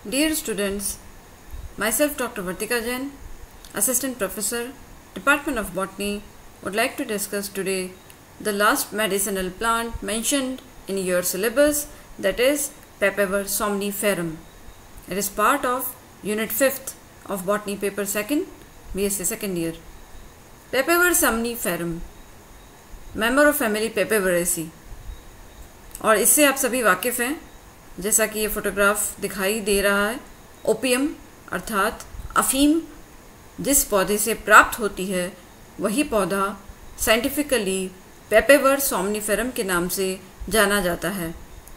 Dear students, myself Dr. Vartika Jain, Assistant Professor, Department of Botany, would like to discuss today the last medicinal plant mentioned in your syllabus, that is Papaver somniferum. It is part of Unit 5th of Botany Paper 2nd, BSc second year. Papaver somniferum, member of family Papaveraceae, और इससे आप सभी वाकिफ़ हैं, जैसा कि ये photograph दिखाई दे रहा है। ओपियम अर्थात अफीम जिस पौधे से प्राप्त होती है वही पौधा साइंटिफिकली पेपेवर सोमनिफेरम के नाम से जाना जाता है।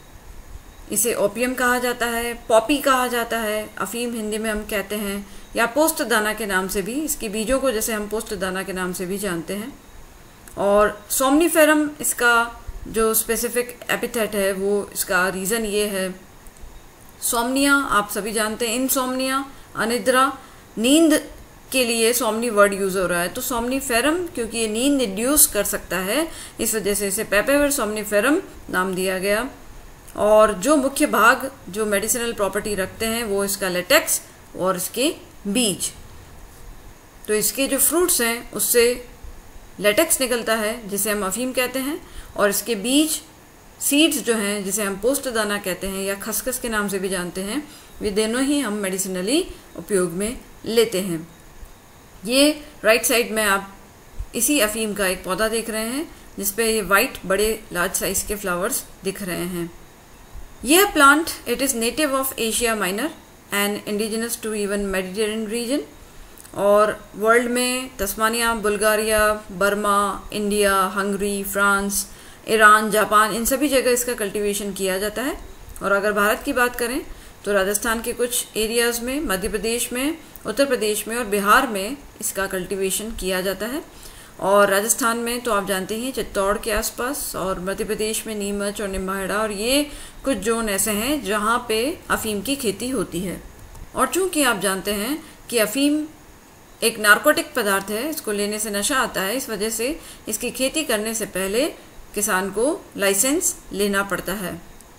इसे ओपियम कहा जाता है, पॉपी कहा जाता है, अफीम हिंदी में हम कहते हैं, या पोस्त दाना के नाम से भी, इसकी बीजों को जैसे हम पोस्त दाना के नाम से भी जानते हैं। और सोमनिफेरम इसका जो स्पेसिफिक एपिथेट है वो इसका रीज़न ये है, सोमनिया आप सभी जानते हैं, इनसोमनिया अनिद्रा, नींद के लिए सोमनी वर्ड यूज़ हो रहा है, तो सोमनिफेरम क्योंकि ये नींद इंड्यूस कर सकता है इस वजह से इसे पेपेवर सोमनिफेरम नाम दिया गया। और जो मुख्य भाग जो मेडिसिनल प्रॉपर्टी रखते हैं वो इसका लेटेक्स और इसके बीज। तो इसके जो फ्रूट्स हैं उससे लेटेक्स निकलता है जिसे हम अफीम कहते हैं, और इसके बीज सीड्स जो हैं जिसे हम पोस्त दाना कहते हैं या खसखस के नाम से भी जानते हैं, वे दोनों ही हम मेडिसिनली उपयोग में लेते हैं। ये राइट साइड में आप इसी अफीम का एक पौधा देख रहे हैं जिसपे ये वाइट बड़े लार्ज साइज के फ्लावर्स दिख रहे हैं। यह plant it is native of Asia Minor and indigenous to even Mediterranean region, और वर्ल्ड में Tasmania, Bulgaria, Burma, India, Hungary, France, Iran, Japan, इन सभी जगह इसका कल्टीवेशन किया जाता है। और अगर भारत की बात करें तो राजस्थान के कुछ एरियाज़ में, मध्य प्रदेश में, उत्तर प्रदेश में और बिहार में इसका कल्टीवेशन किया जाता है। और राजस्थान में तो आप जानते हैं चित्तौड़ के आसपास, और मध्य प्रदेश में नीमच और निम्बाहेड़ा, और ये कुछ जोन ऐसे हैं जहाँ पे अफीम की खेती होती है। और चूँकि आप जानते हैं कि अफीम एक नार्कोटिक पदार्थ है, इसको लेने से नशा आता है, इस वजह से इसकी खेती करने से पहले किसान को लाइसेंस लेना पड़ता है।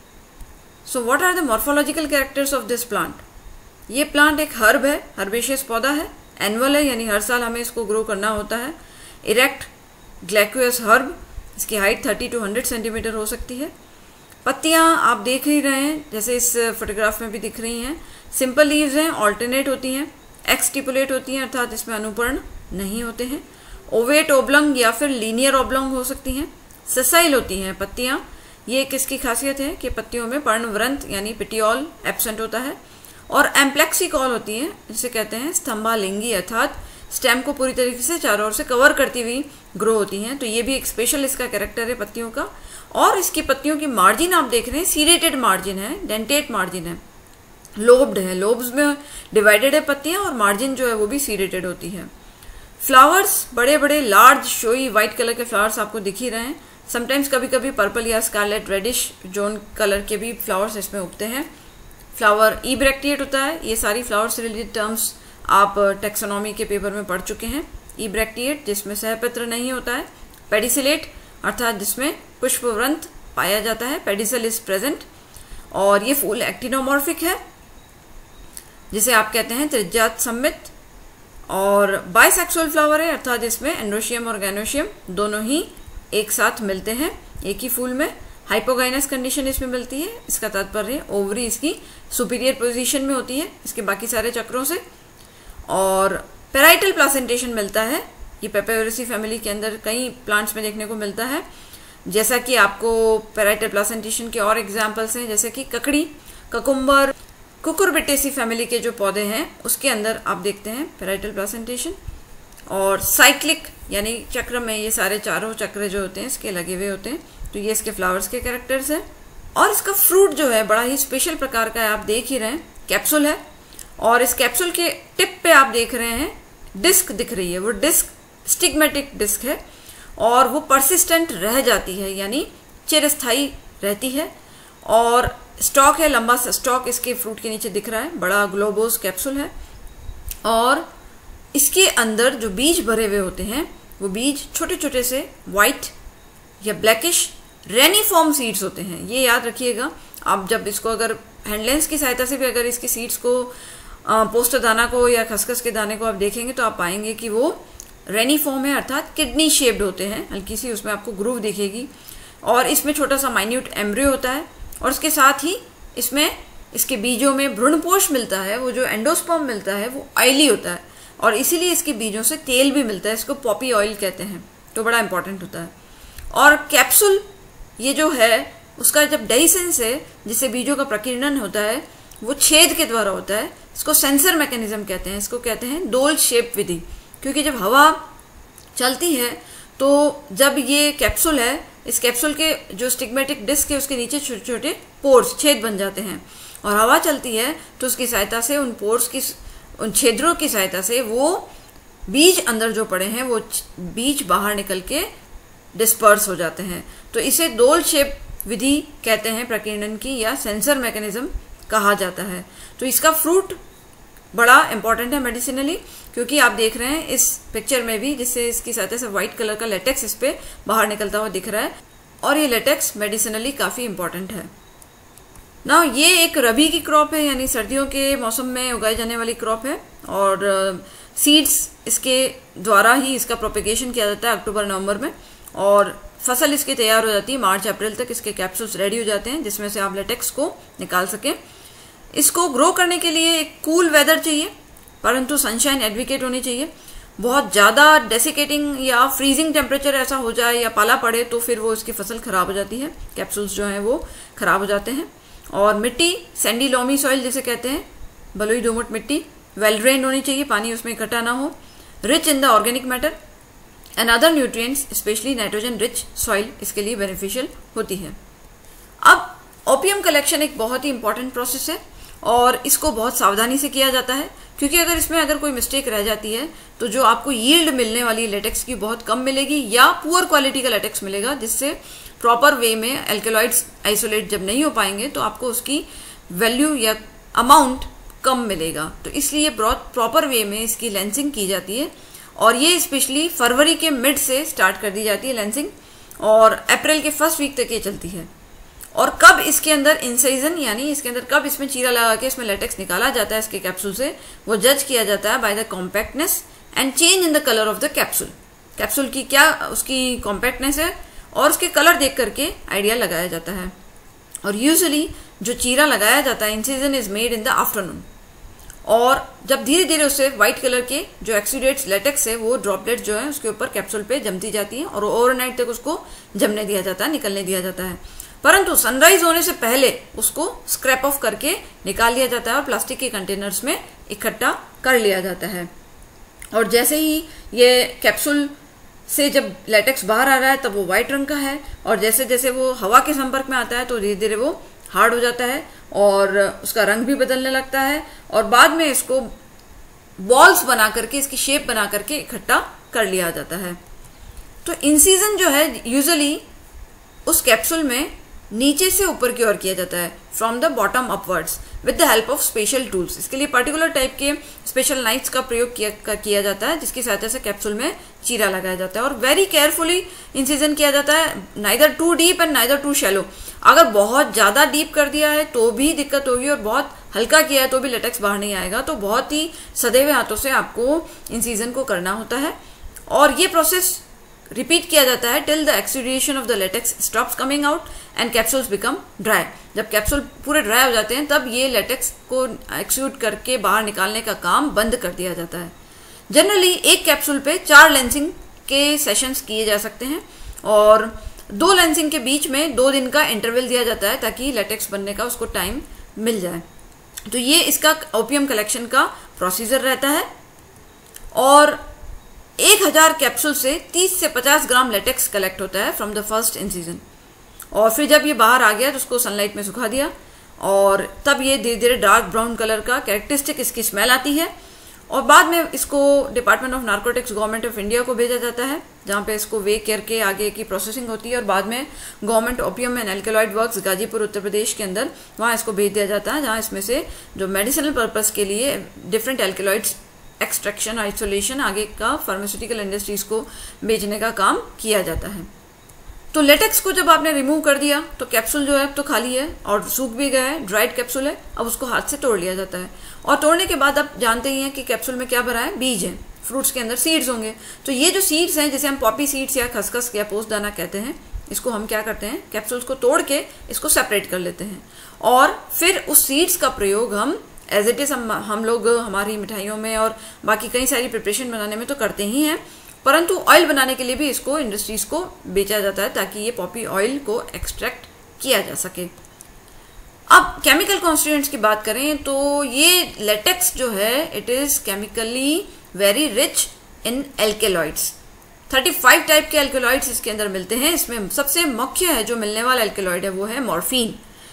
So what are the morphological characters of this plant? ये प्लांट एक हर्ब है, हर्बेशियस पौधा है, एनुअल है यानी हर साल हमें इसको ग्रो करना होता है। इरेक्ट ग्लैक्यूअस हर्ब, इसकी हाइट 30 to 100 सेंटीमीटर हो सकती है। पत्तियां आप देख ही रहे हैं जैसे इस फोटोग्राफ में भी दिख रही हैं, सिंपल लीव्स हैं, ऑल्टरनेट होती हैं, एक्सटिपुलेट होती हैं अर्थात इसमें अनुपर्ण नहीं होते हैं, ओवेट ओब्लंग या फिर लीनियर ओब्लंग हो सकती हैं, सेसाइल होती हैं पत्तियां। ये किसकी खासियत है कि पत्तियों में पर्णवृंत यानी पिटियोल एब्सेंट होता है, और एम्प्लेक्सिकॉल होती हैं जिसे कहते हैं स्तंभालिंगी अर्थात स्टेम को पूरी तरीके से चारों ओर से कवर करती हुई ग्रो होती हैं। तो ये भी एक स्पेशल इसका कैरेक्टर है पत्तियों का। और इसकी पत्तियों की मार्जिन आप देख रहे हैं सीरेटेड मार्जिन है, डेंटेट मार्जिन है, लोब्ड है, लोब्स में डिवाइडेड है पत्तियां, और मार्जिन जो है वो भी सीरेटेड होती है। फ्लावर्स बड़े बड़े लार्ज शोई वाइट कलर के फ्लावर्स आपको दिख ही रहे हैं। समटाइम्स कभी कभी पर्पल या स्कारलेट रेडिश जोन कलर के भी फ्लावर्स इसमें उगते हैं। फ्लावर इब्रेक्टिएट होता है। ये सारी फ्लावर से रिलेटेड टर्म्स आप टेक्सोनॉमी के पेपर में पढ़ चुके हैं। इब्रेक्टिएट जिसमें सहपत्र नहीं होता है, पेडिसिलेट अर्थात जिसमें पुष्पवृंत पाया जाता है, पेडिसल इज प्रेजेंट, और ये फूल एक्टिनोमॉर्फिक है जिसे आप कहते हैं त्रिज्यात सममित, और बाइसेक्सुअल फ्लावर है अर्थात इसमें एंड्रोशियम और गैनोशियम दोनों ही एक साथ मिलते हैं एक ही फूल में। हाइपोगाइनस कंडीशन इसमें मिलती है, इसका तात्पर्य ओवरी इसकी सुपीरियर पोजीशन में होती है इसके बाकी सारे चक्रों से। और पेराइटल प्लासेंटेशन मिलता है, ये पेपेवरेसी फैमिली के अंदर कई प्लांट्स में देखने को मिलता है। जैसा कि आपको पेराइटल प्लासेंटेशन के और एग्जाम्पल्स हैं जैसे कि ककड़ी, ककुम्बर, कुकुरबिटेसी फैमिली के जो पौधे हैं उसके अंदर आप देखते हैं पेराइटल प्लासेंटेशन। और साइक्लिक यानी चक्र में ये सारे चारों चक्र जो होते हैं इसके लगे हुए होते हैं। तो ये इसके फ्लावर्स के कैरेक्टर्स हैं। और इसका फ्रूट जो है बड़ा ही स्पेशल प्रकार का है, आप देख ही रहे हैं, कैप्सूल है, और इस कैप्सूल के टिप पे आप देख रहे हैं डिस्क दिख रही है, वो डिस्क स्टिग्मेटिक डिस्क है, और वो परसिस्टेंट रह जाती है यानी चिरस्थायी रहती है। और स्टॉक है, लंबा सा स्टॉक इसके फ्रूट के नीचे दिख रहा है, बड़ा ग्लोबोस कैप्सूल है, और इसके अंदर जो बीज भरे हुए होते हैं वो बीज छोटे छोटे से वाइट या ब्लैकिश रेनिफॉर्म सीड्स होते हैं। ये याद रखिएगा, आप जब इसको अगर हैंड लेंस की सहायता से भी अगर इसकी सीड्स को पोस्त दाना को या खसखस के दाने को आप देखेंगे तो आप पाएंगे कि वो रेनिफॉर्म है, अर्थात किडनी शेप्ड होते हैं, हल्की सी उसमें आपको ग्रूव दिखेगी, और इसमें छोटा सा माइन्यूट एम्ब्रियो होता है, और उसके साथ ही इसमें इसके बीजों में भ्रूणपोष मिलता है, वो जो एंडोस्पर्म मिलता है वो ऑयली होता है, और इसीलिए इसके बीजों से तेल भी मिलता है, इसको पॉपी ऑयल कहते हैं, तो बड़ा इंपॉर्टेंट होता है। और कैप्सूल ये जो है उसका जब डेhiscence है, जिससे बीजों का प्रकीर्णन होता है, वो छेद के द्वारा होता है, इसको सेंसर मैकेनिज्म कहते हैं, इसको कहते हैं डोल शेप विधि, क्योंकि जब हवा चलती है तो जब ये कैप्सूल है, इस कैप्सूल के जो स्टिग्मेटिक डिस्क है उसके नीचे छोटे छोटे पोर्स, छेद बन जाते हैं, और हवा चलती है तो उसकी सहायता से उन पोर्स की, उन छेदों की सहायता से वो बीज अंदर जो पड़े हैं वो बीज बाहर निकल के डिस्पर्स हो जाते हैं। तो इसे डोल शेप विधि कहते हैं प्रकीर्णन की, या सेंसर मैकेनिज्म कहा जाता है। तो इसका फ्रूट बड़ा इंपॉर्टेंट है मेडिसिनली, क्योंकि आप देख रहे हैं इस पिक्चर में भी, जिससे इसकी सहायता से व्हाइट कलर का लेटेक्स इस पे बाहर निकलता हुआ दिख रहा है, और ये लेटेक्स मेडिसिनली काफी इंपॉर्टेंट है। ना ये एक रबी की क्रॉप है, यानी सर्दियों के मौसम में उगाई जाने वाली क्रॉप है, और सीड्स इसके द्वारा ही इसका प्रोपेगेशन किया जाता है अक्टूबर नवंबर में, और फसल इसकी तैयार हो जाती है मार्च अप्रैल तक, इसके कैप्सूल्स रेडी हो जाते हैं जिसमें से आप लेटेक्स को निकाल सकें। इसको ग्रो करने के लिए एक कूल वेदर चाहिए, परंतु सनशाइन एडवोकेट होनी चाहिए। बहुत ज़्यादा डेसिकेटिंग या फ्रीजिंग टेम्परेचर ऐसा हो जाए या पाला पड़े तो फिर वो इसकी फसल खराब हो जाती है, कैप्सूल्स जो हैं वो खराब हो जाते हैं। और मिट्टी सैंडी लोमी सॉइल जिसे कहते हैं, बलुई दोमट मिट्टी, वेल ड्रेन्ड होनी चाहिए, पानी उसमें इकट्ठा ना हो, rich in the organic matter and other nutrients, specially nitrogen rich soil इसके लिए बेनिफिशियल होती है। अब ओपियम कलेक्शन एक बहुत ही इंपॉर्टेंट प्रोसेस है, और इसको बहुत सावधानी से किया जाता है, क्योंकि अगर कोई मिस्टेक रह जाती है तो जो आपको यील्ड मिलने वाली लेटेक्स की बहुत कम मिलेगी, या पुअर क्वालिटी का लेटेक्स मिलेगा, जिससे प्रॉपर वे में एल्केलॉइड्स आइसोलेट जब नहीं हो पाएंगे तो आपको उसकी वैल्यू या अमाउंट कम मिलेगा। तो इसलिए प्रॉपर वे में इसकी लेंसिंग की जाती है, और ये स्पेशली फरवरी के मिड से स्टार्ट कर दी जाती है लेंसिंग, और अप्रैल के फर्स्ट वीक तक ये चलती है। और कब इसके अंदर इंसाइजन, यानी इसके अंदर कब इसमें चीरा लगा के इसमें लेटेक्स निकाला जाता है इसके कैप्सूल से, वो जज किया जाता है by the compactness and change in the colour of the capsule. Capsule की क्या उसकी कॉम्पैक्टनेस है और उसके कलर देख करके आइडिया लगाया जाता है। और यूजुअली जो चीरा लगाया जाता है, incision is made in the afternoon, और जब धीरे धीरे उससे व्हाइट कलर के जो एक्सुडेट्स लेटेक्स है वो ड्रॉपलेट जो है उसके ऊपर कैप्सूल पे जमती जाती है, और ओवरनाइट तक उसको जमने दिया जाता है, निकलने दिया जाता है। परंतु सनराइज होने से पहले उसको स्क्रैप ऑफ करके निकाल लिया जाता है और प्लास्टिक के कंटेनर्स में इकट्ठा कर लिया जाता है। और जैसे ही ये कैप्सूल से जब लेटेक्स बाहर आ रहा है तब वो व्हाइट रंग का है, और जैसे जैसे वो हवा के संपर्क में आता है तो धीरे धीरे वो हार्ड हो जाता है और उसका रंग भी बदलने लगता है, और बाद में इसको बॉल्स बना करके, इसकी शेप बना करके इकट्ठा कर लिया जाता है। तो इंसीजन जो है यूजुअली उस कैप्सूल में नीचे से ऊपर की ओर किया जाता है, from the bottom upwards with the help of special tools. इसके लिए पर्टिकुलर टाइप के स्पेशल नाइफ्स का प्रयोग किया जाता है, जिसकी सहायता से कैप्सूल में चीरा लगाया जाता है, और वेरी केयरफुली इंसिजन किया जाता है, neither too deep and neither too shallow. अगर बहुत ज्यादा डीप कर दिया है तो भी दिक्कत होगी, और बहुत हल्का किया है तो भी लेटेक्स बाहर नहीं आएगा। तो बहुत ही सदे हुए हाथों से आपको इंसिजन को करना होता है, और ये प्रोसेस रिपीट किया जाता है till the exudation of the latex stops coming out and capsules become dry. जब कैप्सूल पूरे ड्राई हो जाते हैं तब ये लेटेक्स को एक्सुड करके बाहर निकालने का काम बंद कर दिया जाता है। जनरली एक कैप्सूल पे 4 लेंसिंग के सेशंस किए जा सकते हैं, और 2 लेंसिंग के बीच में 2 दिन का इंटरवल दिया जाता है ताकि लेटेक्स बनने का उसको टाइम मिल जाए। तो ये इसका ओपियम कलेक्शन का प्रोसीजर रहता है, और 1000 कैप्सूल से 30 से 50 ग्राम लेटेक्स कलेक्ट होता है फ्रॉम द फर्स्ट इंसिजन। और फिर जब ये बाहर आ गया तो उसको सनलाइट में सुखा दिया, और तब ये धीरे धीरे डार्क ब्राउन कलर का कैरेक्टरिस्टिक इसकी स्मेल आती है, और बाद में इसको department of narcotics government of India को भेजा जाता है, जहाँ पे इसको वे करके आगे की प्रोसेसिंग होती है, और बाद में government opium and alkaloid works Ghazipur Uttar Pradesh के अंदर वहाँ इसको भेज दिया जाता है, जहाँ इसमें से जो मेडिसिनल पर्पज के लिए डिफरेंट एल्केलॉइड्स एक्सट्रैक्शन, आइसोलेशन, आगे का फार्मास्यूटिकल इंडस्ट्रीज को बेचने का काम किया जाता है। तो लेटेक्स को जब आपने रिमूव कर दिया तो कैप्सूल जो है अब तो खाली है और सूख भी गया है, ड्राइड कैप्सूल है। अब उसको हाथ से तोड़ लिया जाता है और तोड़ने के बाद आप जानते ही हैं कि कैप्सूल में क्या भरा है, बीज है। फ्रूट्स के अंदर सीड्स होंगे। तो ये जो सीड्स हैं, जैसे हम पॉपी सीड्स या खसखस या पोस्तदाना कहते हैं, इसको हम क्या करते हैं, कैप्सूल्स को तोड़ के इसको सेपरेट कर लेते हैं और फिर उस सीड्स का प्रयोग हम एज इट इज हम लोग हमारी मिठाइयों में और बाकी कई सारी प्रिपरेशन बनाने में तो करते ही हैं, परंतु ऑयल बनाने के लिए भी इसको इंडस्ट्रीज को बेचा जाता है ताकि ये पॉपी ऑयल को एक्सट्रैक्ट किया जा सके। अब केमिकल कॉन्स्टिट्यूएंट्स की बात करें तो ये लेटेक्स जो है it is chemically very rich in alkaloids. 35 type के एल्केलॉइड्स इसके अंदर मिलते हैं। इसमें सबसे मुख्य है जो मिलने वाला एल्केलॉइड है वो है मॉर्फिन,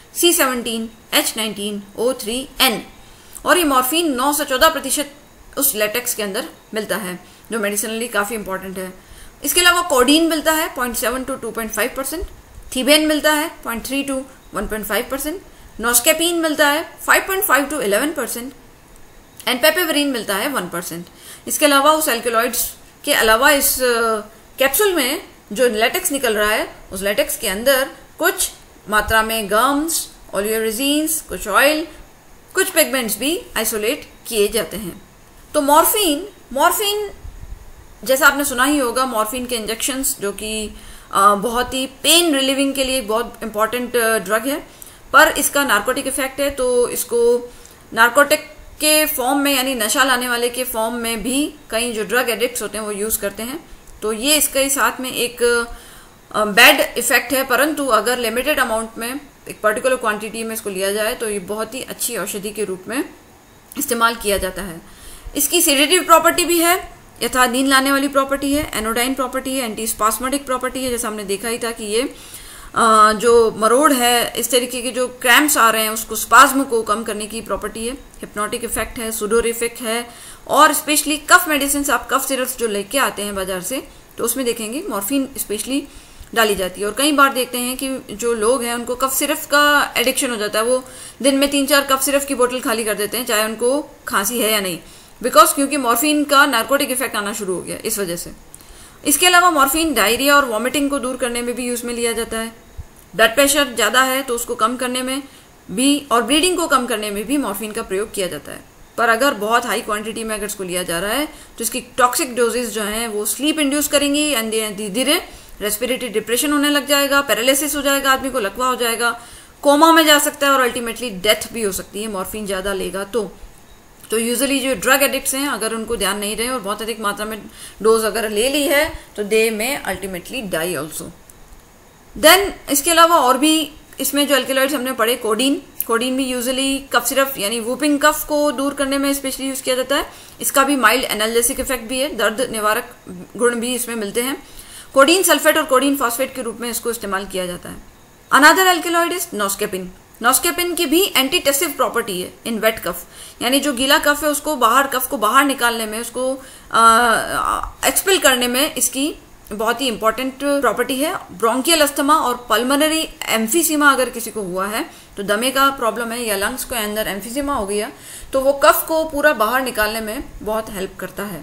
C17H19O3N। और ये मॉर्फिन 9 से 14% उस लेटेक्स के अंदर मिलता है जो मेडिसिनली काफी इंपॉर्टेंट है। इसके अलावा कोडीन मिलता है 0.7 to 2.5%, थीबेन मिलता है 0.3 to 1.5%, नोस्केपीन मिलता है 5.5 to 11% एंड पेपेवरीन मिलता है 1%। इसके अलावा उस एल्केलॉइड्स के अलावा इस कैप्सूल में जो लेटेक्स निकल रहा है उस लेटेक्स के अंदर कुछ मात्रा में गम्स, ओलियोरेजिन्स, कुछ ऑयल, कुछ पिगमेंट्स भी आइसोलेट किए जाते हैं। तो मॉर्फिन जैसा आपने सुना ही होगा, मॉर्फिन के इंजेक्शंस जो कि बहुत ही पेन रिलीविंग के लिए बहुत इंपॉर्टेंट ड्रग है, पर इसका नार्कोटिक इफेक्ट है। तो इसको नार्कोटिक के फॉर्म में यानी नशा लाने वाले के फॉर्म में भी कई जो ड्रग एडिक्ट्स होते हैं वो यूज करते हैं। तो ये इसके साथ में एक बैड इफेक्ट है, परंतु अगर लिमिटेड अमाउंट में एक पर्टिकुलर क्वांटिटी में इसको लिया जाए तो ये बहुत ही अच्छी औषधि के रूप में इस्तेमाल किया जाता है। इसकी सेडेटिव प्रॉपर्टी भी है, यथा नींद लाने वाली प्रॉपर्टी है, एनोडाइन प्रॉपर्टी है, एंटी स्पास्मोटिक प्रॉपर्टी है। जैसा हमने देखा ही था कि ये जो मरोड़ है, इस तरीके के जो क्रैम्प्स आ रहे हैं उसको स्पाज्म को कम करने की प्रॉपर्टी है। हिप्नोटिक इफेक्ट है, सुडोरिफिक है और स्पेशली कफ मेडिसिन, आप कफ सिरप्स जो लेके आते हैं बाजार से तो उसमें देखेंगे मॉर्फिन स्पेशली डाली जाती है। और कई बार देखते हैं कि जो लोग हैं उनको कफ सिरप का एडिक्शन हो जाता है, वो दिन में 3-4 कफ सिरप की बोतल खाली कर देते हैं चाहे उनको खांसी है या नहीं, बिकॉज क्योंकि मॉर्फिन का नार्कोटिक इफेक्ट आना शुरू हो गया इस वजह से। इसके अलावा मॉर्फिन डायरिया और वॉमिटिंग को दूर करने में भी यूज में लिया जाता है। ब्लड प्रेशर ज्यादा है तो उसको कम करने में भी और ब्लीडिंग को कम करने में भी मॉर्फिन का प्रयोग किया जाता है। पर अगर बहुत हाई क्वांटिटी में अगर इसको लिया जा रहा है तो इसकी टॉक्सिक डोजेज जो हैं वो स्लीप इंड्यूस करेंगी एंड धीरे धीरे रेस्पिरेटरी डिप्रेशन होने लग जाएगा, पैरालिसिस हो जाएगा, आदमी को लकवा हो जाएगा, कोमा में जा सकता है और अल्टीमेटली डेथ भी हो सकती है मॉर्फिन ज्यादा लेगा तो यूजुअली जो ड्रग एडिक्ट्स हैं अगर उनको ध्यान नहीं रहे और बहुत अधिक मात्रा में डोज अगर ले ली है तो दे में अल्टीमेटली डाई ऑल्सो। देन इसके अलावा और भी इसमें जो एल्केलॉइड्स हमने पढ़े, कोडीन भी यूजुअली कफ सिरप यानी वूपिंग कफ को दूर करने में स्पेशली यूज किया जाता है। इसका भी माइल्ड एनाल्जेसिक इफेक्ट भी है, दर्द निवारक गुण भी इसमें मिलते हैं। कोडीन सल्फेट और कोडीन फॉस्फेट के रूप में इसको इस्तेमाल किया जाता है। Another alkaloid is noscapine. Noscapine की भी एंटीटेसिव प्रॉपर्टी है इन वेट कफ, यानी जो गीला कफ है उसको कफ को बाहर निकालने में, उसको एक्सपेल करने में इसकी बहुत ही इंपॉर्टेंट प्रॉपर्टी है। ब्रोंकियल अस्थमा और पल्मोनरी एम्फीसीमा अगर किसी को हुआ है तो दमे का प्रॉब्लम है या लंग्स के अंदर एम्फीसीमा हो गया तो वो कफ को पूरा बाहर निकालने में बहुत हेल्प करता है।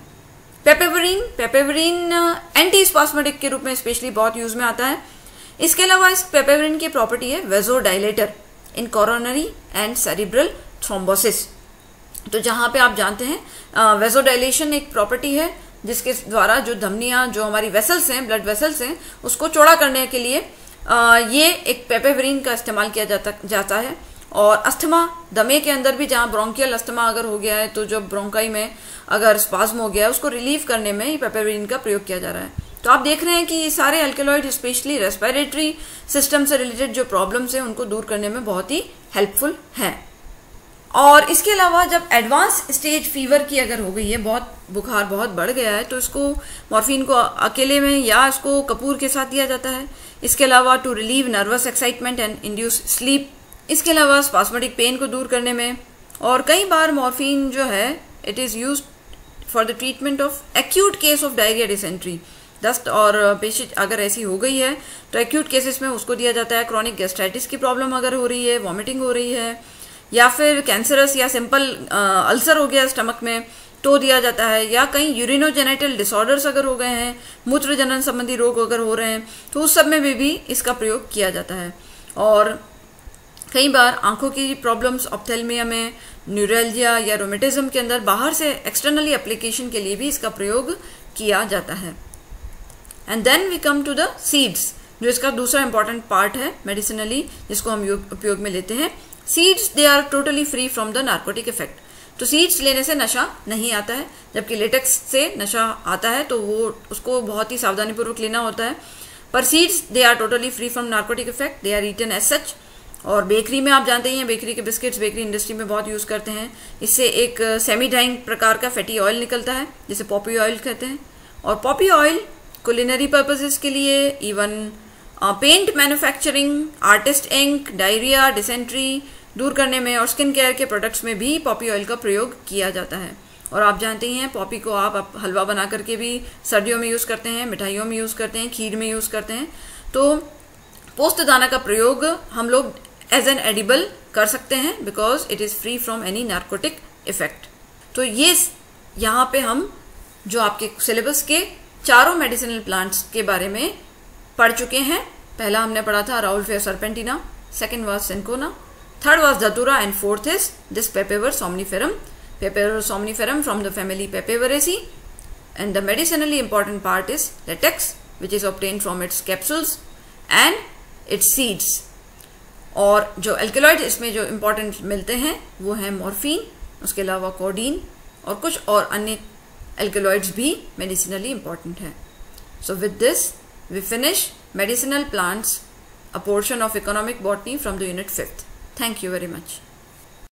पेपेवरीन एंटी स्पास्मोटिक के रूप में स्पेशली बहुत यूज में आता है। इसके अलावा इस पेपेवरीन की प्रॉपर्टी है vasodilator in coronary and cerebral thrombosis. तो जहां पे आप जानते हैं वेजोडाइलेशन एक प्रॉपर्टी है जिसके द्वारा जो धमनियां, जो हमारी वेसल्स हैं, ब्लड वेसल्स हैं, उसको चौड़ा करने के लिए ये एक पेपेवरीन का इस्तेमाल किया जाता है। और अस्थमा, दमे के अंदर भी जहां ब्रोंकियल अस्थमा अगर हो गया है तो जब ब्रोंकाई में अगर स्पाज्म हो गया है उसको रिलीव करने में पेपेवरीन का प्रयोग किया जा रहा है। तो आप देख रहे हैं कि ये सारे अल्केलॉइड स्पेशली रेस्पिरेटरी सिस्टम से रिलेटेड जो प्रॉब्लम्स हैं उनको दूर करने में बहुत ही हेल्पफुल हैं। और इसके अलावा जब एडवांस स्टेज फीवर की अगर हो गई है, बहुत बुखार बहुत बढ़ गया है, तो इसको मॉर्फिन को अकेले में या इसको कपूर के साथ दिया जाता है। इसके अलावा to relieve nervous excitement and induce sleep. इसके अलावा स्पास्मोटिक पेन को दूर करने में। और कई बार मॉर्फिन जो है it is used for the treatment of acute case of diarrhoea dysentery, दस्त और पेशिश अगर ऐसी हो गई है तो एक्यूट केसेस में उसको दिया जाता है। क्रॉनिक गैस्ट्राइटिस की प्रॉब्लम अगर हो रही है, वॉमिटिंग हो रही है, या फिर कैंसरस या सिंपल अल्सर हो गया स्टमक में, टो दिया जाता है, या कहीं यूरिनोजेनिटल डिसऑर्डर्स अगर हो गए हैं, मूत्र जनन संबंधी रोग अगर हो रहे हैं, तो उस सब में भी इसका प्रयोग किया जाता है। और कई बार आंखों की प्रॉब्लम्स, ऑप्थेल्मिया में, न्यूरल्जिया या रोमेटिज्म के अंदर बाहर से एक्सटर्नली एप्लीकेशन के लिए भी इसका प्रयोग किया जाता है। And then we come to the seeds, जो इसका दूसरा इंपॉर्टेंट पार्ट है मेडिसिनली, जिसको हम उपयोग में लेते हैं। Seeds they are totally free from the narcotic effect. तो सीड्स लेने से नशा नहीं आता है, जबकि लेटेक्स से नशा आता है, तो वो उसको बहुत ही सावधानीपूर्वक लेना होता है। पर seeds they are totally free from narcotic effect, they are eaten as such. और बेकरी में आप जानते ही हैं, बेकरी के बिस्किट्स बेकरी इंडस्ट्री में बहुत यूज करते हैं। इससे एक सेमी डाइंग प्रकार का फैटी ऑयल निकलता है, जिसे पॉपी ऑयल कहते हैं। और पॉपी ऑयल कुलिनरी पर्पसेस के लिए, even paint manufacturing, artist ink, diarrhoea, dysentery दूर करने में, और स्किन केयर के प्रोडक्ट्स में भी पॉपी ऑयल का प्रयोग किया जाता है। और आप जानते ही हैं, पॉपी को आप हलवा बना करके भी सर्दियों में यूज करते हैं, मिठाइयों में यूज करते हैं, खीर में यूज करते हैं। तो पोस्तदाना का प्रयोग हम लोग एज एन एडिबल कर सकते हैं, because it is free from any narcotic effect. तो ये यहाँ पे हम जो आपके सिलेबस के चारों मेडिसिनल प्लांट्स के बारे में पढ़ चुके हैं। पहला हमने पढ़ा था rauwolfia serpentina, second was cinchona, third was datura, and fourth is this papaver somniferum from the family Pepeveraceae. And the medicinally important part is latex, which is obtained from its capsules and its seeds. और जो alkaloid इसमें जो important मिलते हैं वो है morphine, उसके अलावा कोडीन और कुछ और अन्य एल्केलॉइड्स भी मेडिसिनली इम्पोर्टेंट है। So with this we finish medicinal plants, a portion of economic botany from the unit 5th. Thank you very much.